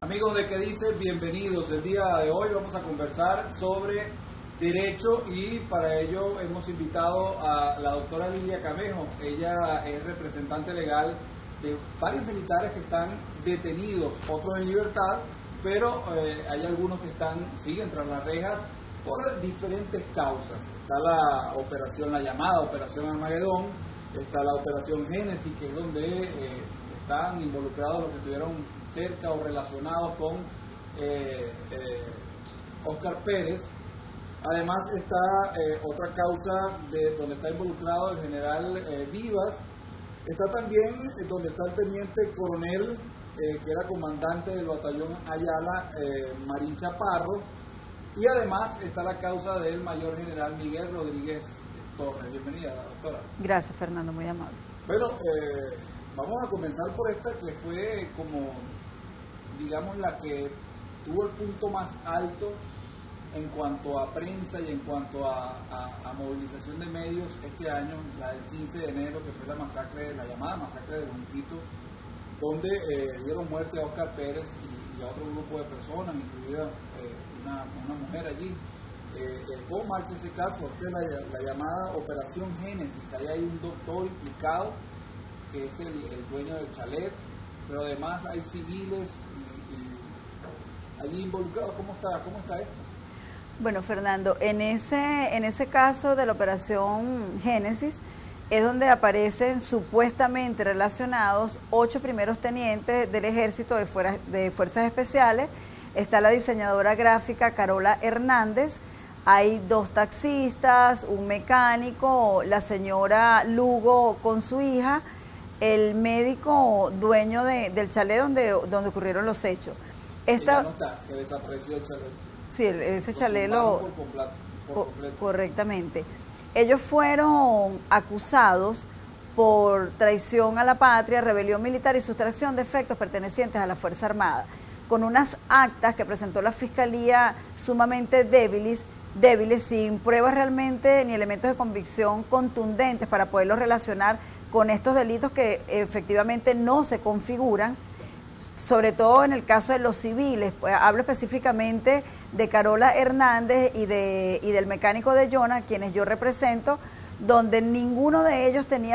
Amigos de ¿Qué dice? Bienvenidos. El día de hoy vamos a conversar sobre derecho y para ello hemos invitado a la doctora Lilia Camejo. Ella es representante legal de varios militares que están detenidos, otros en libertad, pero hay algunos que siguen tras las rejas por diferentes causas. Está la llamada Operación Armagedón, está la Operación Génesis, que es donde están involucrados los que estuvieron cerca o relacionados con Óscar Pérez. Además está otra causa donde está involucrado el general Vivas. Está también donde está el teniente coronel, que era comandante del batallón Ayala, Marín Chaparro. Y además está la causa del mayor general Miguel Rodríguez Torres. Bienvenida, doctora. Gracias, Fernando, muy amable. Bueno, vamos a comenzar por esta que fue como, digamos, la que tuvo el punto más alto en cuanto a prensa y en cuanto a movilización de medios este año, la del 15 de enero, que fue la llamada masacre de Junquito, donde dieron muerte a Óscar Pérez y a otro grupo de personas, incluida una mujer allí. ¿Cómo marcha ese caso? La llamada Operación Génesis. Ahí hay un doctor implicado, que es el dueño del chalet, pero además hay civiles allí involucrados. ¿Cómo está esto? Bueno, Fernando, en ese caso de la Operación Génesis es donde aparecen supuestamente relacionados 8 primeros tenientes del Ejército de Fuerzas Especiales. Está la diseñadora gráfica Carola Hernández, hay 2 taxistas, un mecánico, la señora Lugo con su hija, el médico dueño del chalet donde ocurrieron los hechos. Ya no está, que desapareció el chalet. Sí, ese chalet por completo. Correctamente. Ellos fueron acusados por traición a la patria, rebelión militar y sustracción de efectos pertenecientes a la Fuerza Armada, con unas actas que presentó la Fiscalía sumamente débiles, sin pruebas realmente ni elementos de convicción contundentes para poderlos relacionar con estos delitos que efectivamente no se configuran, sobre todo en el caso de los civiles. Pues, hablo específicamente de Carola Hernández y del mecánico de Jonah, quienes yo represento, donde ninguno de ellos tenía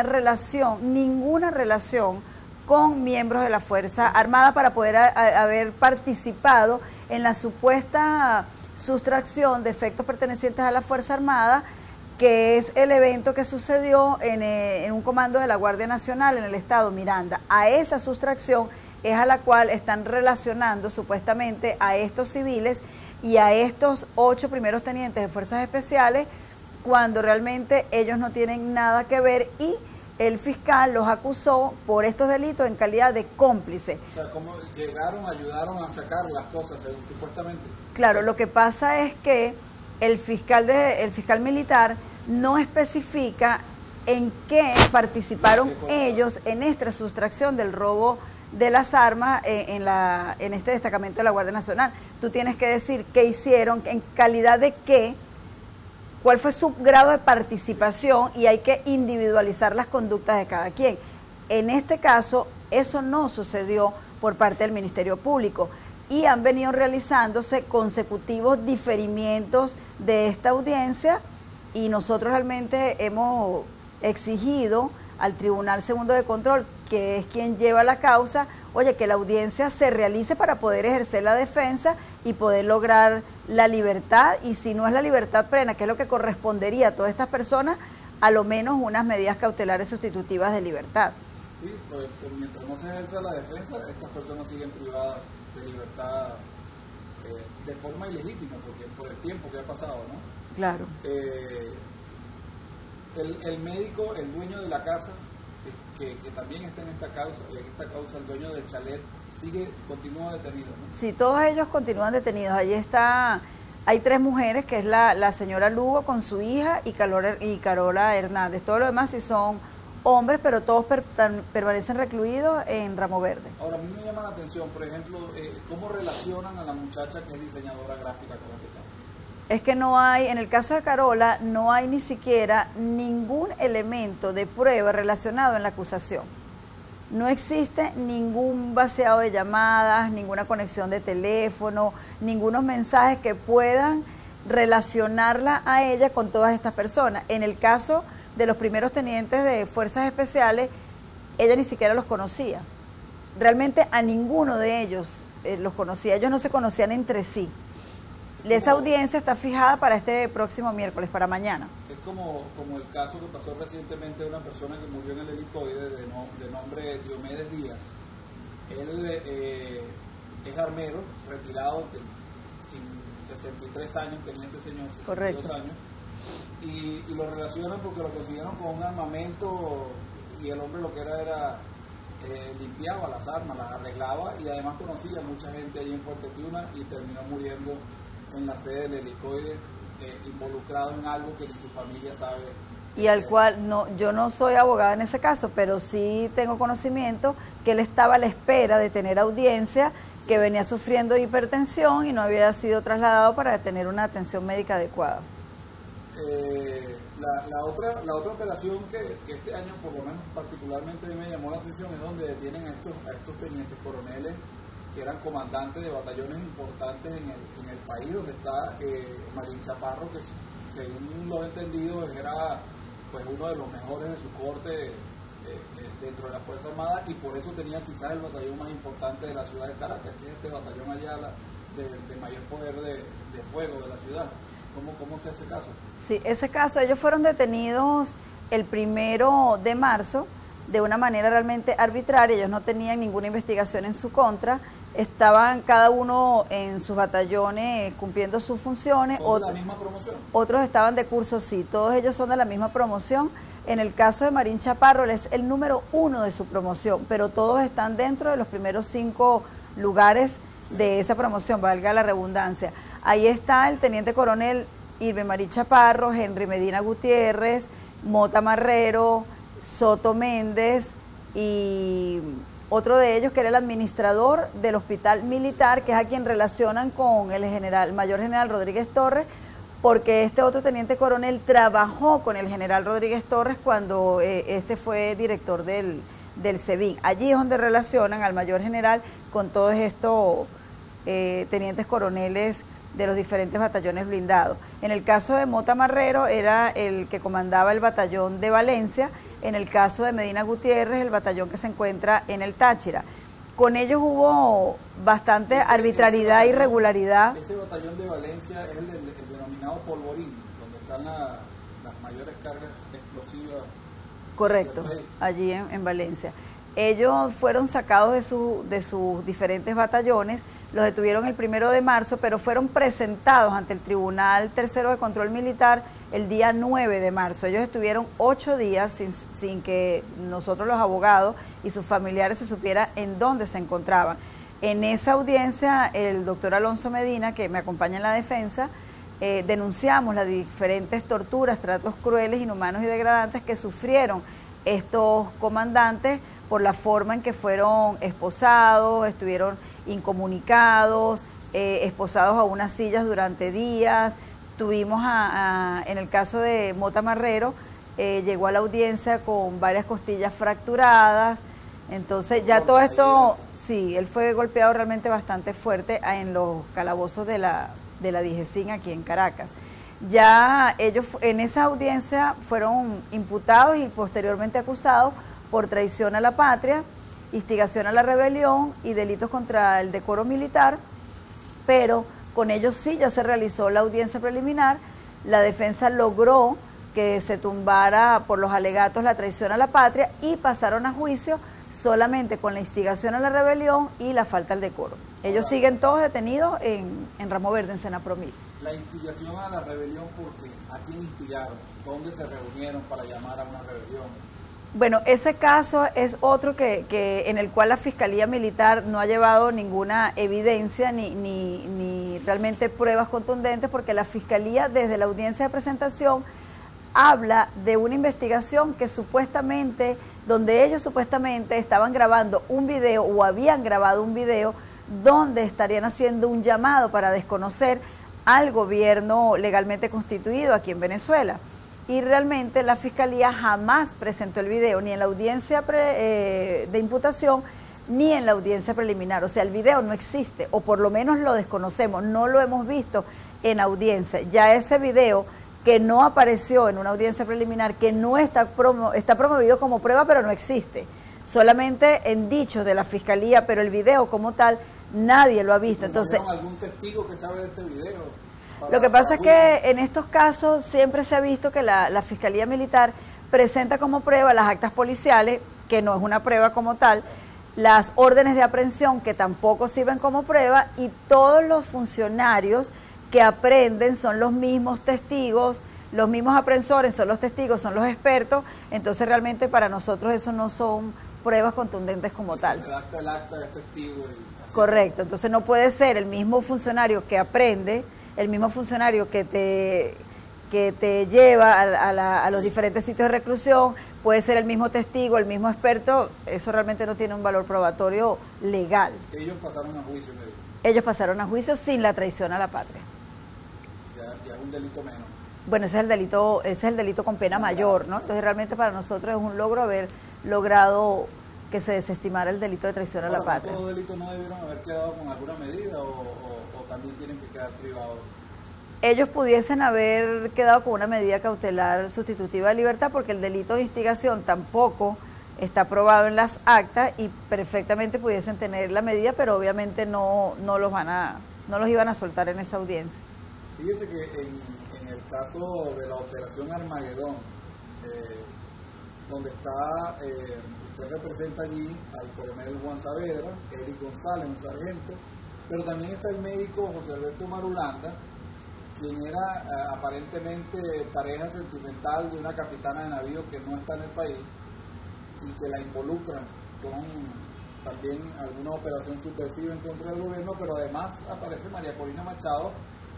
ninguna relación con miembros de la Fuerza Armada para poder haber participado en la supuesta sustracción de efectos pertenecientes a la Fuerza Armada, que es el evento que sucedió en un comando de la Guardia Nacional en el estado Miranda. A esa sustracción es a la cual están relacionando supuestamente a estos civiles y a estos 8 primeros tenientes de Fuerzas Especiales, cuando realmente ellos no tienen nada que ver, y el fiscal los acusó por estos delitos en calidad de cómplice. O sea, ¿cómo ayudaron a sacar las cosas, supuestamente? Claro, lo que pasa es que el fiscal militar no especifica en qué participaron ellos en esta sustracción del robo de las armas en este destacamento de la Guardia Nacional. Tú tienes que decir qué hicieron, en calidad de qué, cuál fue su grado de participación, y hay que individualizar las conductas de cada quien. En este caso, eso no sucedió por parte del Ministerio Público y han venido realizándose consecutivos diferimientos de esta audiencia, y nosotros realmente hemos exigido al Tribunal Segundo de Control, que es quien lleva la causa, que la audiencia se realice para poder ejercer la defensa y poder lograr la libertad, y si no es la libertad plena, que es lo que correspondería a todas estas personas, a lo menos unas medidas cautelares sustitutivas de libertad. Sí, pues mientras no se ejerza la defensa, estas personas siguen privadas de libertad de forma ilegítima, porque por el tiempo que ha pasado, ¿no? Claro. El médico, el dueño de la casa, que también está en esta causa, el dueño del chalet, continúa detenido, ¿no? Sí, todos ellos continúan detenidos. Allí hay 3 mujeres, que es la señora Lugo con su hija y Carola Hernández. Todo lo demás sí son hombres, pero todos permanecen recluidos en Ramo Verde. Ahora, a mí me llama la atención, por ejemplo, cómo relacionan a la muchacha que es diseñadora gráfica con este caso. Es que no hay, en el caso de Carola, no hay ni siquiera ningún elemento de prueba relacionado en la acusación. No existe ningún vaciado de llamadas, ninguna conexión de teléfono, ningunos mensajes que puedan relacionarla a ella con todas estas personas. En el caso de los primeros tenientes de fuerzas especiales, ella ni siquiera los conocía. Realmente a ninguno de ellos los conocía, ellos no se conocían entre sí. Esa audiencia está fijada para este próximo miércoles, para mañana. Es como el caso que pasó recientemente de una persona que murió en el helicoide de nombre Diomedes Díaz. Él es armero, retirado, sin 63 años, teniente señor, 62 Correcto. años, y lo relacionan porque lo consiguieron con un armamento y el hombre lo que era limpiaba las armas, las arreglaba y además conocía a mucha gente ahí en Fuerte Tiuna y terminó muriendo en la sede del helicoide, involucrado en algo que ni su familia sabe. Y al cual, yo no soy abogada en ese caso, pero sí tengo conocimiento que él estaba a la espera de tener audiencia, que venía sufriendo hipertensión y no había sido trasladado para tener una atención médica adecuada. La otra operación que este año, por lo menos particularmente a mí me llamó la atención, es donde detienen a estos tenientes coroneles que eran comandantes de batallones importantes en el país, donde está Marín Chaparro, que según lo he entendido era pues uno de los mejores de su corte dentro de la Fuerza Armada, y por eso tenía quizás el batallón más importante de la ciudad de Caracas, que es este batallón allá de mayor poder de fuego de la ciudad. ¿Cómo está ese caso? Sí, ese caso, ellos fueron detenidos el 1 de marzo de una manera realmente arbitraria, ellos no tenían ninguna investigación en su contra, estaban cada uno en sus batallones cumpliendo sus funciones. ¿Son de la misma promoción? Otros estaban de curso, sí, todos ellos son de la misma promoción. En el caso de Marín Chaparro, él es el número 1 de su promoción, pero todos están dentro de los primeros 5 lugares de esa promoción, valga la redundancia. Ahí está el teniente coronel Irving Marín Chaparro, Henry Medina Gutiérrez, Mota Marrero, Soto Méndez y otro de ellos que era el administrador del hospital militar, que es a quien relacionan con el mayor general Rodríguez Torres, porque este otro teniente coronel trabajó con el general Rodríguez Torres cuando este fue director del SEBIN. Allí es donde relacionan al mayor general con todos estos tenientes coroneles de los diferentes batallones blindados. En el caso de Mota Marrero era el que comandaba el batallón de Valencia, en el caso de Medina Gutiérrez el batallón que se encuentra en el Táchira. Con ellos hubo bastante arbitrariedad e irregularidad. Ese batallón de Valencia es el denominado Polvorín, donde están las mayores cargas explosivas. Correcto, allí en Valencia. Ellos fueron sacados de sus diferentes batallones, los detuvieron el 1 de marzo, pero fueron presentados ante el Tribunal Tercero de Control Militar el día 9 de marzo. Ellos estuvieron 8 días sin que nosotros los abogados y sus familiares se supieran en dónde se encontraban. En esa audiencia, el doctor Alonso Medina, que me acompaña en la defensa, denunciamos las diferentes torturas, tratos crueles, inhumanos y degradantes que sufrieron estos comandantes por la forma en que fueron esposados, estuvieron incomunicados, esposados a unas sillas durante días. Tuvimos en el caso de Mota Marrero, llegó a la audiencia con varias costillas fracturadas. Entonces ya todo esto, sí, él fue golpeado realmente bastante fuerte en los calabozos de la DIGESIN aquí en Caracas. Ya ellos en esa audiencia fueron imputados y posteriormente acusados por traición a la patria, instigación a la rebelión y delitos contra el decoro militar, pero con ellos sí ya se realizó la audiencia preliminar. La defensa logró que se tumbara por los alegatos la traición a la patria y pasaron a juicio solamente con la instigación a la rebelión y la falta al decoro. Ellos siguen todos detenidos en Ramo Verde, en Senapromil. La instigación a la rebelión, ¿por qué? ¿A quién instigaron? ¿Dónde se reunieron para llamar a una rebelión? Bueno, ese caso es otro en el cual la Fiscalía Militar no ha llevado ninguna evidencia ni realmente pruebas contundentes, porque la Fiscalía desde la audiencia de presentación habla de una investigación que supuestamente, donde ellos supuestamente estaban grabando un video o habían grabado un video donde estarían haciendo un llamado para desconocer al gobierno legalmente constituido aquí en Venezuela. y realmente la Fiscalía jamás presentó el video, ni en la audiencia de imputación, ni en la audiencia preliminar. O sea, el video no existe, o por lo menos lo desconocemos, no lo hemos visto en audiencia. Ya ese video que no apareció en una audiencia preliminar, que no está promovido como prueba, pero no existe. Solamente en dichos de la Fiscalía, pero el video como tal, nadie lo ha visto. Entonces, ¿algún testigo que sabe de este video? Lo que pasa es que en estos casos siempre se ha visto que la Fiscalía Militar presenta como prueba las actas policiales, que no es una prueba como tal, las órdenes de aprehensión, que tampoco sirven como prueba, y todos los funcionarios que aprenden son los mismos testigos, los mismos aprensores son los testigos, son los expertos. Entonces realmente para nosotros eso no son pruebas contundentes como tal. El acta es testigo. Correcto, entonces no puede ser el mismo funcionario que aprende, el mismo funcionario que te lleva a los diferentes sitios de reclusión, puede ser el mismo testigo, el mismo experto. Eso realmente no tiene un valor probatorio legal. Ellos pasaron a juicio, ¿no? Ellos pasaron a juicio sin la traición a la patria. Ya es un delito menos. Bueno, ese es el delito con pena mayor, ¿no? Entonces realmente para nosotros es un logro haber logrado que se desestimara el delito de traición a la patria. ¿Todos los delitos no debieron haber quedado con alguna medida o también tienen que quedar privados? Ellos pudiesen haber quedado con una medida cautelar sustitutiva de libertad, porque el delito de instigación tampoco está aprobado en las actas y perfectamente pudiesen tener la medida, pero obviamente no los iban a soltar en esa audiencia. Fíjese que en el caso de la operación Armagedón, donde está, usted representa allí al coronel Juan Saavedra, Eric González, un sargento, pero también está el médico José Alberto Marulanda, quien era aparentemente pareja sentimental de una capitana de navío que no está en el país y que la involucran con también alguna operación subversiva en contra del gobierno, pero además aparece María Corina Machado,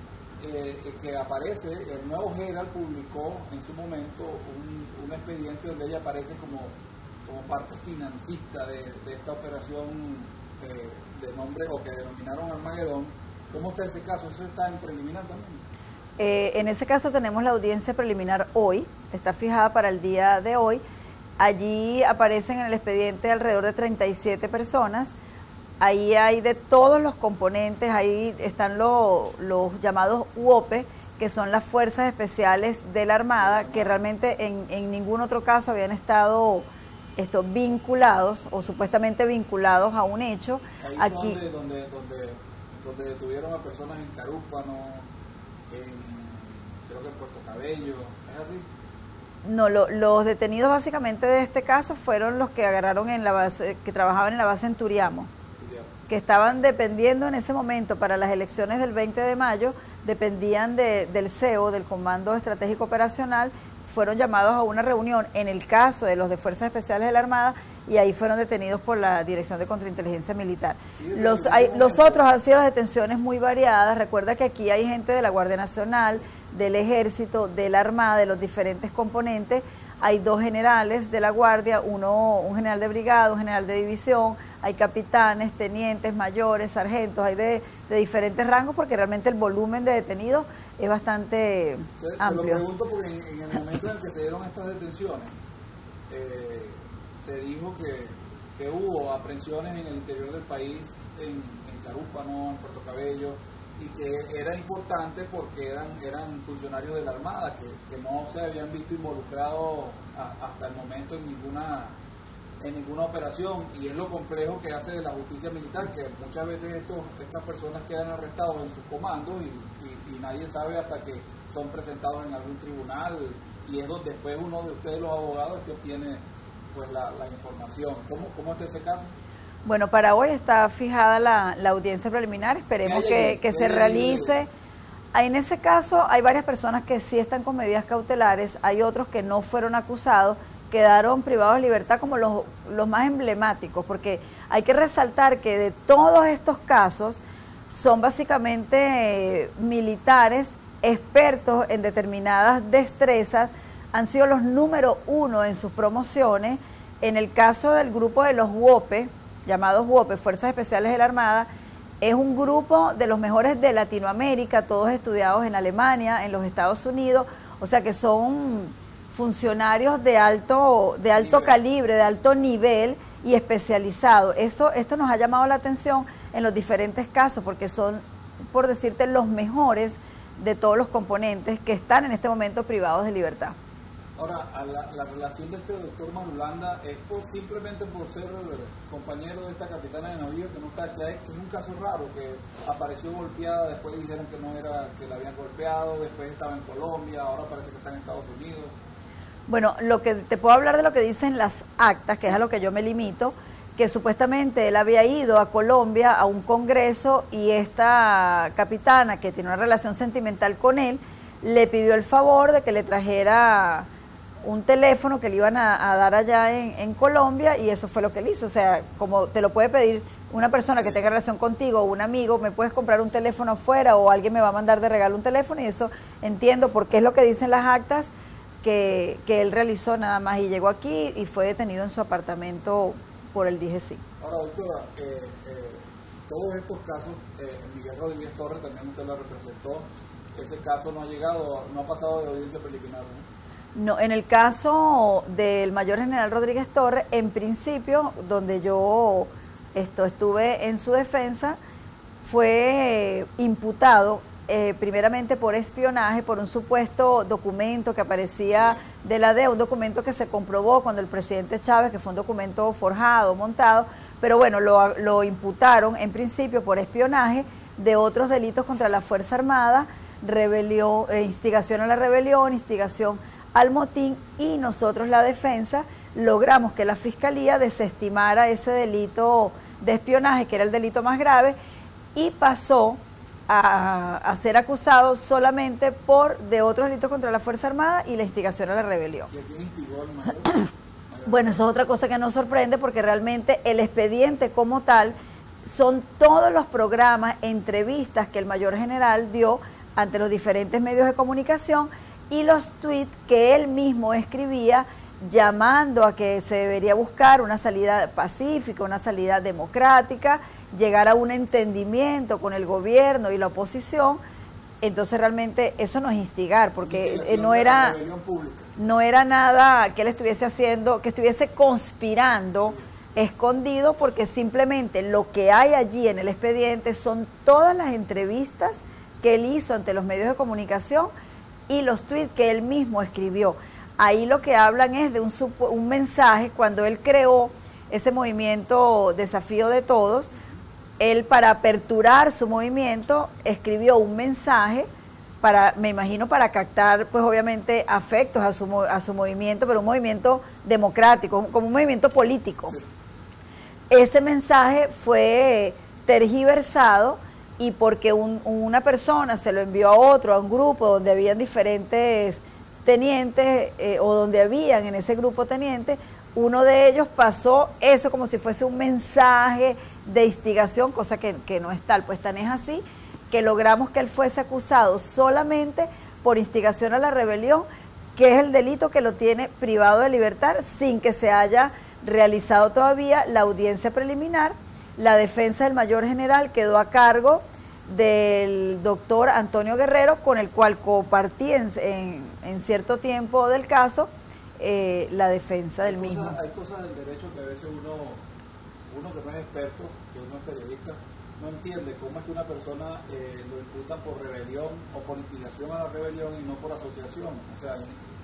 que aparece, el Nuevo Herald publicó en su momento un expediente donde ella aparece como parte financista de esta operación de nombre, o que denominaron Armagedón. ¿Cómo está ese caso? ¿Eso está en preliminar también? En ese caso tenemos la audiencia preliminar hoy, está fijada para el día de hoy. Allí aparecen en el expediente alrededor de 37 personas. Ahí hay de todos los componentes, ahí están los llamados UOPE, que son las Fuerzas Especiales de la Armada, que realmente en ningún otro caso habían estado vinculados o supuestamente vinculados a un hecho. Ahí aquí donde detuvieron a personas en Carúpano, creo que en Puerto Cabello, ¿es así? No, los detenidos básicamente de este caso fueron los que agarraron en la base, que trabajaban en la base en Turiamo, que estaban dependiendo en ese momento para las elecciones del 20 de mayo, dependían del CEO, del Comando Estratégico Operacional, fueron llamados a una reunión en el caso de los de Fuerzas Especiales de la Armada, y ahí fueron detenidos por la Dirección de Contrainteligencia Militar. Los otros han sido las detenciones muy variadas. Recuerda que aquí hay gente de la Guardia Nacional, del Ejército, de la Armada, de los diferentes componentes. Hay 2 generales de la Guardia, un general de brigada, un general de división, hay capitanes, tenientes, mayores, sargentos, hay de diferentes rangos, porque realmente el volumen de detenidos es bastante amplio. Se lo pregunto porque en el momento en el que se dieron estas detenciones, se dijo que hubo aprehensiones en el interior del país, en Carúpano, en Puerto Cabello, y que era importante porque eran funcionarios de la Armada que no se habían visto involucrados hasta el momento en ninguna operación, y es lo complejo que hace de la justicia militar, que muchas veces estas personas quedan arrestados en sus comandos y nadie sabe hasta que son presentados en algún tribunal, y es donde después uno de ustedes, los abogados, que obtiene pues la información. ¿Cómo está ese caso? Bueno, para hoy está fijada la audiencia preliminar, esperemos que se realice. En ese caso hay varias personas que sí están con medidas cautelares, hay otros que no fueron acusados, quedaron privados de libertad, como los más emblemáticos, porque hay que resaltar que de todos estos casos son básicamente militares expertos en determinadas destrezas, han sido los número 1 en sus promociones. En el caso del grupo de los UOPE, llamados UOPE, Fuerzas Especiales de la Armada, es un grupo de los mejores de Latinoamérica, todos estudiados en Alemania, en los Estados Unidos, O sea que son funcionarios de alto calibre, de alto nivel y especializado. Esto nos ha llamado la atención en los diferentes casos porque son, por decirte, los mejores de todos los componentes que están en este momento privados de libertad. Ahora, la relación de este doctor Marulanda es simplemente por ser compañero de esta capitana de navío que no está, que es un caso raro, que apareció golpeada, después dijeron que no era, que la habían golpeado, después estaba en Colombia, ahora parece que está en Estados Unidos. Bueno, lo que te puedo hablar de lo que dicen las actas, que es a lo que yo me limito, que supuestamente él había ido a Colombia a un congreso y esta capitana, que tiene una relación sentimental con él, le pidió el favor de que le trajera un teléfono que le iban a dar allá en Colombia, y eso fue lo que él hizo. O sea, como te lo puede pedir una persona que tenga relación contigo o un amigo, me puedes comprar un teléfono afuera o alguien me va a mandar de regalo un teléfono, y eso entiendo porque es lo que dicen las actas que él realizó nada más, y llegó aquí y fue detenido en su apartamento por el DGCI. Ahora, doctora, todos estos casos, Miguel Rodríguez Torres también usted lo representó, ese caso no ha llegado, no ha pasado de audiencia preliminar, ¿no? No, en el caso del mayor general Rodríguez Torres, en principio, donde yo estuve en su defensa, fue imputado primeramente por espionaje, por un supuesto documento que aparecía de la DEA, un documento que se comprobó cuando el presidente Chávez, que fue un documento forjado, montado, pero bueno, lo imputaron en principio por espionaje, de otros delitos contra la Fuerza Armada, rebelión, instigación a la rebelión, instigación al motín, y nosotros, la defensa, logramos que la Fiscalía desestimara ese delito de espionaje, que era el delito más grave, y pasó a ser acusado solamente de otros delitos contra la Fuerza Armada y la instigación a la rebelión. ¿Y a quién instigó el mayor? Bueno, eso es otra cosa que nos sorprende, porque realmente el expediente como tal son todos los programas, entrevistas que el mayor general dio ante los diferentes medios de comunicación y los tweets que él mismo escribía llamando a que se debería buscar una salida pacífica, una salida democrática, llegar a un entendimiento con el gobierno y la oposición. Entonces realmente eso no es instigar, porque no era nada que él estuviese haciendo, que estuviese conspirando escondido, porque simplemente lo que hay allí en el expediente son todas las entrevistas que él hizo ante los medios de comunicación y los tweets que él mismo escribió. Ahí lo que hablan es de un mensaje. Cuando él creó ese movimiento Desafío de Todos, él, para aperturar su movimiento, escribió un mensaje me imagino para captar, pues obviamente, afectos a su movimiento, pero un movimiento democrático, como un movimiento político. Ese mensaje fue tergiversado, y porque una persona se lo envió a otro, a un grupo donde habían diferentes tenientes, o donde habían en ese grupo tenientes, uno de ellos pasó eso como si fuese un mensaje de instigación, cosa que no es tal. Pues tan es así que logramos que él fuese acusado solamente por instigación a la rebelión, que es el delito que lo tiene privado de libertad sin que se haya realizado todavía la audiencia preliminar. La defensa del mayor general quedó a cargo del doctor Antonio Guerrero, con el cual compartí en cierto tiempo del caso la defensa del mismo. Hay cosas del derecho que a veces uno que no es experto, que uno es periodista, no entiende cómo es que una persona lo imputan por rebelión o por instigación a la rebelión y no por asociación. O sea,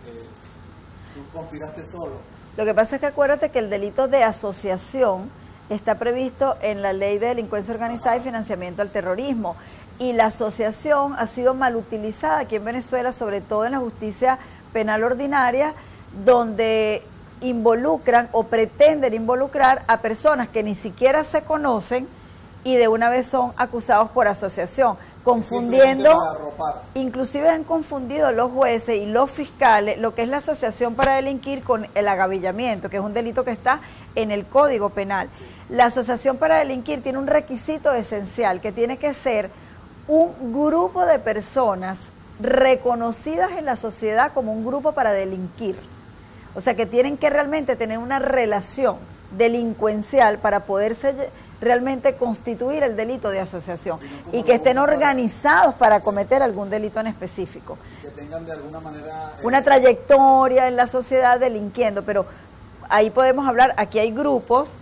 tú conspiraste solo. Lo que pasa es que acuérdate que el delito de asociación está previsto en la Ley de Delincuencia Organizada y Financiamiento al Terrorismo, y la asociación ha sido mal utilizada aquí en Venezuela, sobre todo en la justicia penal ordinaria, donde involucran o pretenden involucrar a personas que ni siquiera se conocen y de una vez son acusados por asociación, confundiendo, inclusive han confundido los jueces y los fiscales lo que es la asociación para delinquir con el agavillamiento, que es un delito que está en el Código Penal. La asociación para delinquir tiene un requisito esencial, que tiene que ser un grupo de personas reconocidas en la sociedad como un grupo para delinquir. O sea, que tienen que realmente tener una relación delincuencial para poderse realmente constituir el delito de asociación y que estén organizados para cometer algún delito en específico. Que tengan de alguna manera... una trayectoria en la sociedad delinquiendo, pero ahí podemos hablar, aquí hay grupos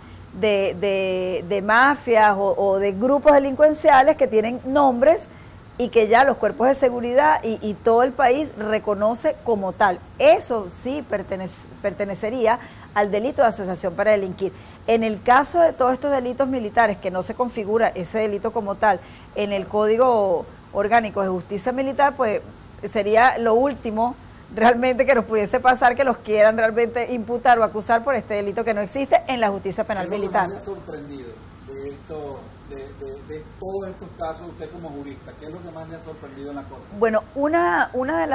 de mafias o de grupos delincuenciales que tienen nombres y que ya los cuerpos de seguridad y todo el país reconoce como tal. Eso sí pertenecería al delito de asociación para delinquir. En el caso de todos estos delitos militares, que no se configura ese delito como tal en el Código Orgánico de Justicia Militar, pues sería lo último realmente que nos pudiese pasar, que los quieran realmente imputar o acusar por este delito que no existe en la justicia penal militar. ¿Qué es lo que más le ha sorprendido de esto, de todos estos casos, usted como jurista? ¿Qué es lo que más le ha sorprendido en la Corte? Bueno, una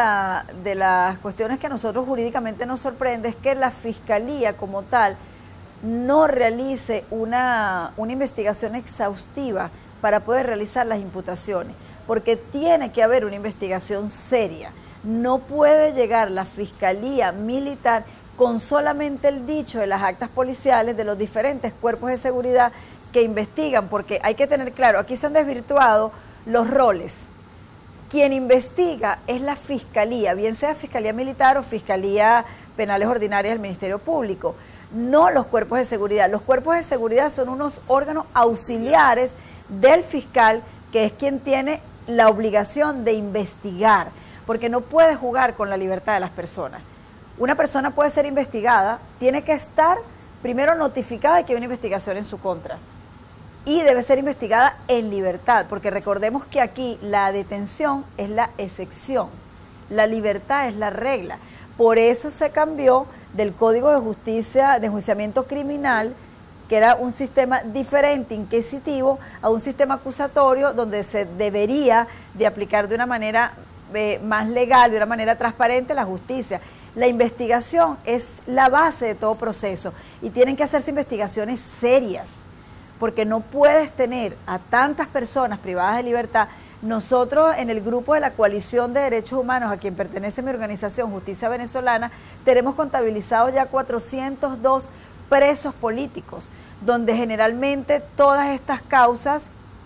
de las cuestiones que a nosotros jurídicamente nos sorprende es que la Fiscalía como tal no realice una investigación exhaustiva para poder realizar las imputaciones, porque tiene que haber una investigación seria. No puede llegar la Fiscalía Militar con solamente el dicho de las actas policiales de los diferentes cuerpos de seguridad que investigan, porque hay que tener claro, aquí se han desvirtuado los roles. Quien investiga es la Fiscalía, bien sea Fiscalía Militar o Fiscalía Penales Ordinarias del Ministerio Público, no los cuerpos de seguridad. Los cuerpos de seguridad son unos órganos auxiliares del fiscal, que es quien tiene la obligación de investigar, porque no puede jugar con la libertad de las personas. Una persona puede ser investigada, tiene que estar primero notificada de que hay una investigación en su contra y debe ser investigada en libertad, porque recordemos que aquí la detención es la excepción, la libertad es la regla. Por eso se cambió del Código de Justicia de Enjuiciamiento Criminal, que era un sistema diferente, inquisitivo, a un sistema acusatorio donde se debería de aplicar de una manera más legal, de una manera transparente la justicia. La investigación es la base de todo proceso y tienen que hacerse investigaciones serias, porque no puedes tener a tantas personas privadas de libertad. Nosotros en el grupo de la Coalición de Derechos Humanos, a quien pertenece mi organización Justicia Venezolana, tenemos contabilizados ya 402 presos políticos, donde generalmente todas estas causas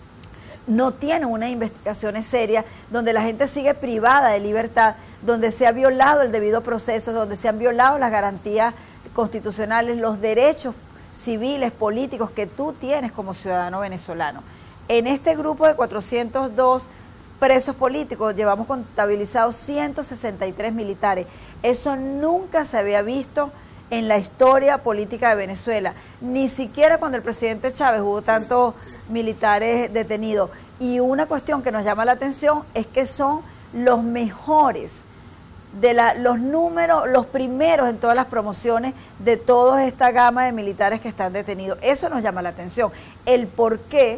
no tienen unas investigaciones serias, donde la gente sigue privada de libertad, donde se ha violado el debido proceso, donde se han violado las garantías constitucionales, los derechos civiles, políticos que tú tienes como ciudadano venezolano. En este grupo de 402 presos políticos llevamos contabilizados 163 militares. Eso nunca se había visto en la historia política de Venezuela, ni siquiera cuando el presidente Chávez hubo tantos militares detenidos. Y una cuestión que nos llama la atención es que son los mejores, los números, los primeros en todas las promociones de toda esta gama de militares que están detenidos. Eso nos llama la atención. El por qué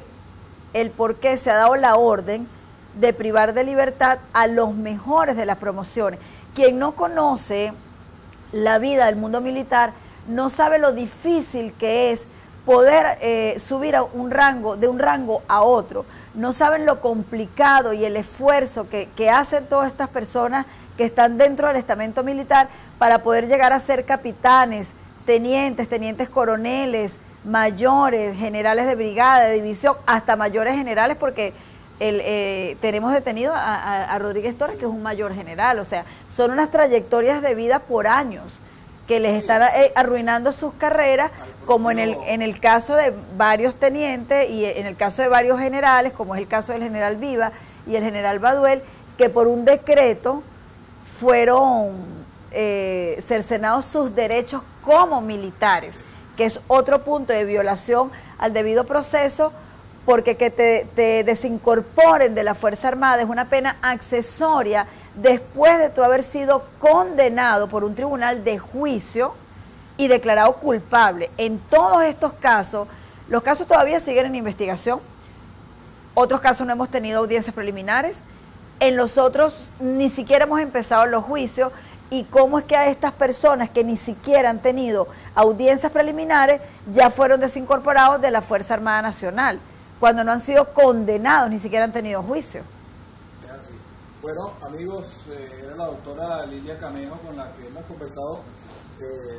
se ha dado la orden de privar de libertad a los mejores de las promociones. Quien no conoce la vida del mundo militar no sabe lo difícil que es poder subir a de un rango a otro. No saben lo complicado y el esfuerzo que hacen todas estas personas que están dentro del estamento militar para poder llegar a ser capitanes, tenientes coroneles, mayores, generales de brigada, de división, hasta mayores generales, porque tenemos detenido a Rodríguez Torres, que es un mayor general. O sea, son unas trayectorias de vida por años que les están arruinando sus carreras, como en el caso de varios tenientes y en el caso de varios generales, como es el caso del general Viva y el general Baduel, que por un decreto fueron cercenados sus derechos como militares, que es otro punto de violación al debido proceso, porque que te desincorporen de la Fuerza Armada es una pena accesoria después de tú haber sido condenado por un tribunal de juicio y declarado culpable. En todos estos casos, los casos todavía siguen en investigación, otros casos no hemos tenido audiencias preliminares, en los otros ni siquiera hemos empezado los juicios. ¿Y cómo es que a estas personas que ni siquiera han tenido audiencias preliminares ya fueron desincorporados de la Fuerza Armada Nacional, cuando no han sido condenados, ni siquiera han tenido juicio? Es así. Bueno, amigos, era la doctora Lilia Camejo con la que hemos conversado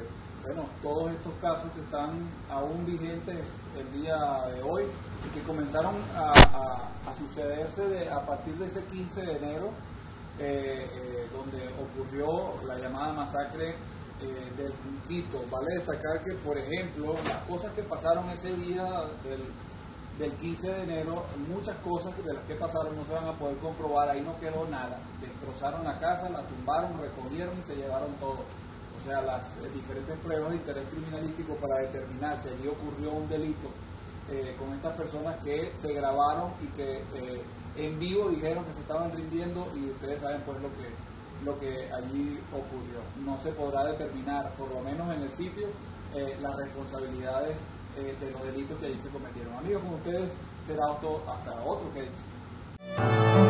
bueno, todos estos casos que están aún vigentes el día de hoy y que comenzaron a sucederse a partir de ese 15 de enero, donde ocurrió la llamada masacre del Junquito. Vale destacar que, por ejemplo, las cosas que pasaron ese día del 15 de enero, muchas cosas de las que pasaron no se van a poder comprobar, ahí no quedó nada. Destrozaron la casa, la tumbaron, recogieron y se llevaron todo. O sea, las diferentes pruebas de interés criminalístico para determinar si allí ocurrió un delito con estas personas que se grabaron y que en vivo dijeron que se estaban rindiendo, y ustedes saben pues lo que allí ocurrió. No se podrá determinar, por lo menos en el sitio, las responsabilidades de los delitos que allí se cometieron. Amigos, con ustedes será hasta otro case.